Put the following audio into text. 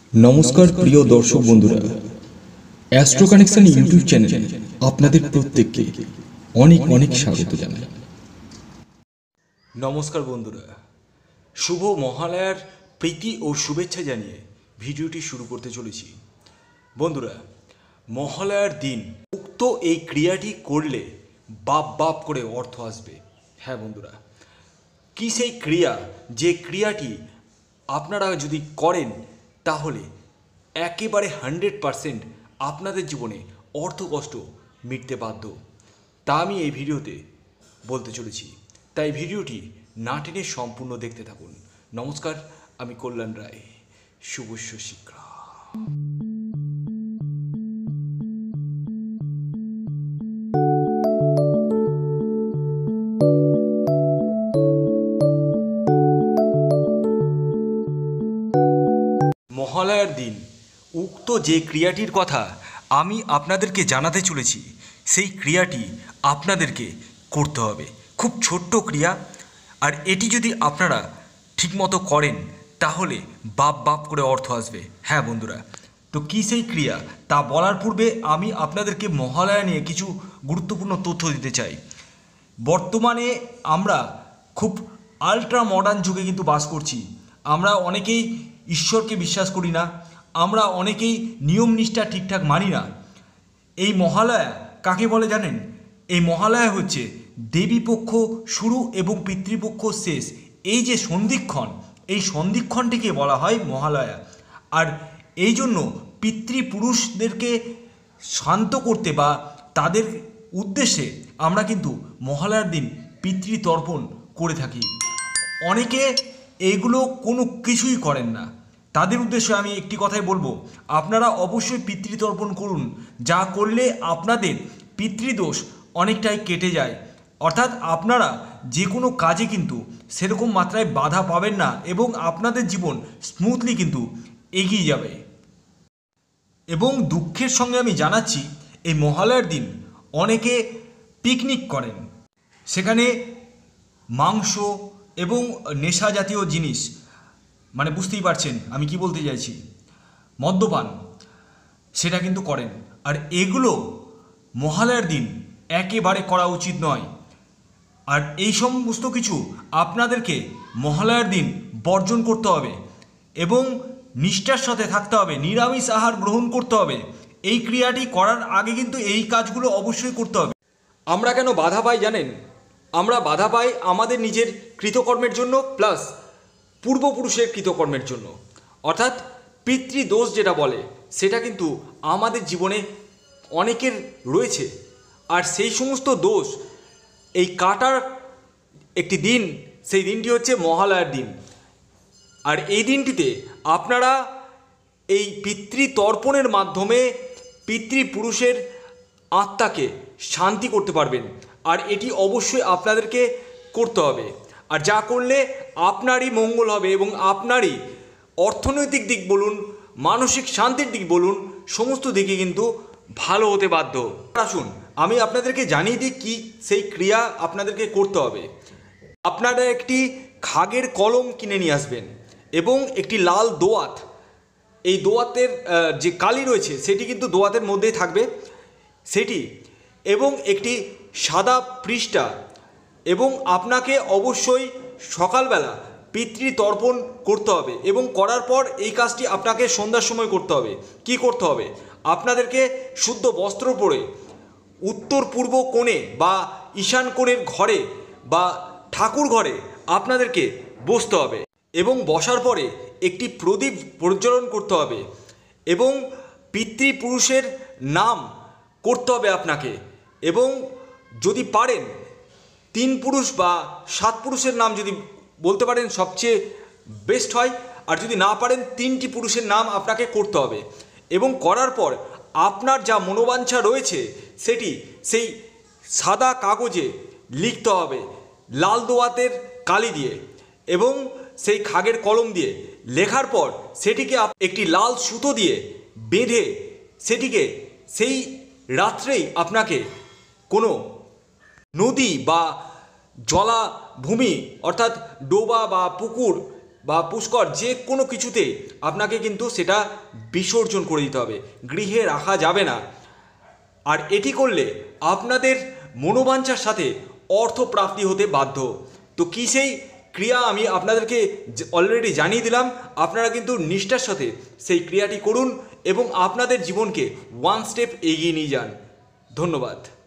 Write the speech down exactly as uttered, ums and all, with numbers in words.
নমস্কার প্রিয় দর্শক বন্ধুরা, অ্যাস্ট্রো কানেকশন ইউটিউব চ্যানেলে আপনাদের প্রত্যেককে অনেক অনেক স্বাগত জানাই। নমস্কার বন্ধুরা, শুভ মহালয়ার প্রীতি ও শুভেচ্ছা জানিয়ে ভিডিওটি শুরু করতে চলেছি। বন্ধুরা, মহালয়ার দিন উক্ত এই ক্রিয়াটি করলে বাপ বাপ করে অর্থ আসবে। হ্যাঁ বন্ধুরা, কি সেই ক্রিয়া যে ক্রিয়াটি আপনারা যদি করেন তাহলে একেবারে হান্ড্রেড পারসেন্ট আপনাদের জীবনে অর্থ কষ্ট মিটতে বাধ্য, তা আমি এই ভিডিওতে বলতে চলেছি। তাই ভিডিওটি না টেনে সম্পূর্ণ দেখতে থাকুন। নমস্কার, আমি কল্যাণ রায়, শুভস্য শিক্ষা। মহালয়ার দিন উক্ত যে ক্রিয়াটির কথা আমি আপনাদেরকে জানাতে চলেছি, সেই ক্রিয়াটি আপনাদেরকে করতে হবে। খুব ছোট্ট ক্রিয়া, আর এটি যদি আপনারা ঠিকমতো করেন তাহলে বাপ বাপ করে অর্থ আসবে। হ্যাঁ বন্ধুরা, তো কী সেই ক্রিয়া তা বলার পূর্বে আমি আপনাদেরকে মহালয়া নিয়ে কিছু গুরুত্বপূর্ণ তথ্য দিতে চাই। বর্তমানে আমরা খুব আল্ট্রা মডার্ন যুগে কিন্তু বাস করছি। আমরা অনেকেই ঈশ্বরকে বিশ্বাস করি না, আমরা অনেকেই নিয়ম নিষ্ঠা ঠিকঠাক মানি না। এই মহালয়া কাকে বলে জানেন? এই মহালয়া হচ্ছে দেবীপক্ষ শুরু এবং পিতৃপক্ষ শেষ, এই যে সন্ধিক্ষণ, এই সন্ধিক্ষণটিকে বলা হয় মহালয়া। আর এই জন্য পিতৃপুরুষদেরকে শান্ত করতে বা তাদের উদ্দেশ্যে আমরা কিন্তু মহালয়ার দিন পিতৃতর্পণ করে থাকি। অনেকে এগুলো কোনো কিছুই করেন না, তাদের উদ্দেশ্যে আমি একটি কথাই বলবো, আপনারা অবশ্যই পিতৃতর্পণ করুন, যা করলে আপনাদের পিতৃদোষ অনেকটাই কেটে যায়। অর্থাৎ আপনারা যে কোনো কাজে কিন্তু সেরকম মাত্রায় বাধা পাবেন না এবং আপনাদের জীবন স্মুথলি কিন্তু এগিয়ে যাবে। এবং দুঃখের সঙ্গে আমি জানাচ্ছি, এই মহালয়ার দিন অনেকে পিকনিক করেন, সেখানে মাংস এবং নেশা জাতীয় জিনিস, মানে বুঝতেই পারছেন আমি কি বলতে চাইছি, মদ্যপান, সেটা কিন্তু করেন। আর এগুলো মহালয়ার দিন একেবারে করা উচিত নয়। আর এই সমস্ত কিছু আপনাদেরকে মহালয়ার দিন বর্জন করতে হবে এবং নিষ্ঠার সাথে থাকতে হবে, নিরামিষ আহার গ্রহণ করতে হবে। এই ক্রিয়াটি করার আগে কিন্তু এই কাজগুলো অবশ্যই করতে হবে। আমরা কেন বাধা পাই জানেন? আমরা বাধা পাই আমাদের নিজের কৃতকর্মের জন্য, প্লাস পূর্বপুরুষের কৃতকর্মের জন্য। অর্থাৎ পিতৃদোষ যেটা বলে, সেটা কিন্তু আমাদের জীবনে অনেকের রয়েছে। আর সেই সমস্ত দোষ এই কাটার একটি দিন, সেই দিনটি হচ্ছে মহালয়ার দিন। আর এই দিনটিতে আপনারা এই পিতৃতর্পণের মাধ্যমে পিতৃপুরুষের আত্মাকে শান্তি করতে পারবেন। আর এটি অবশ্যই আপনাদেরকে করতে হবে। আর যা করলে আপনারই মঙ্গল হবে এবং আপনারই অর্থনৈতিক দিক বলুন, মানসিক শান্তির দিক বলুন, সমস্ত দিকে কিন্তু ভালো হতে বাধ্য। আসুন আমি আপনাদেরকে জানিয়ে দিই কি সেই ক্রিয়া আপনাদেরকে করতে হবে। আপনারা একটি খাগের কলম কিনে নিয়ে আসবেন এবং একটি লাল দোয়াত, এই দোয়াতের যে কালি রয়েছে সেটি কিন্তু দোয়াতের মধ্যেই থাকবে সেটি, এবং একটি সাদা পৃষ্ঠা। এবং আপনাকে অবশ্যই সকালবেলা পিতৃতর্পণ করতে হবে এবং করার পর এই কাজটি আপনাকে সন্ধ্যার সময় করতে হবে। কি করতে হবে? আপনাদেরকে শুদ্ধ বস্ত্র পরে উত্তর পূর্ব কোণে বা ঈশান কোণের ঘরে বা ঠাকুর ঘরে আপনাদেরকে বসতে হবে এবং বসার পরে একটি প্রদীপ প্রজ্বলন করতে হবে এবং পিতৃপুরুষের নাম করতে হবে আপনাকে। এবং যদি পারেন তিন পুরুষ বা সাত পুরুষের নাম যদি বলতে পারেন সবচেয়ে বেস্ট হয়। আর যদি না পারেন তিনটি পুরুষের নাম আপনাকে করতে হবে এবং করার পর আপনার যা মনোবাঞ্ছা রয়েছে সেটি সেই সাদা কাগজে লিখতে হবে লাল দোয়াতের কালি দিয়ে এবং সেই খাগের কলম দিয়ে। লেখার পর সেটিকে একটি লাল সুতো দিয়ে বেঁধে সেটিকে সেই রাত্রেই আপনাকে কোনো নদী বা জলাভূমি অর্থাৎ ডোবা বা পুকুর বা পুষ্কর যে কোনো কিছুতে আপনাকে কিন্তু সেটা বিসর্জন করে দিতে হবে, গৃহে রাখা যাবে না। আর এটি করলে আপনাদের মনোবাঞ্ছার সাথে অর্থপ্রাপ্তি হতে বাধ্য। তো কী সেই ক্রিয়া আমি আপনাদেরকে অলরেডি জানিয়ে দিলাম, আপনারা কিন্তু নিষ্ঠার সাথে সেই ক্রিয়াটি করুন এবং আপনাদের জীবনকে ওয়ান স্টেপ এগিয়ে নিয়ে যান। ধন্যবাদ।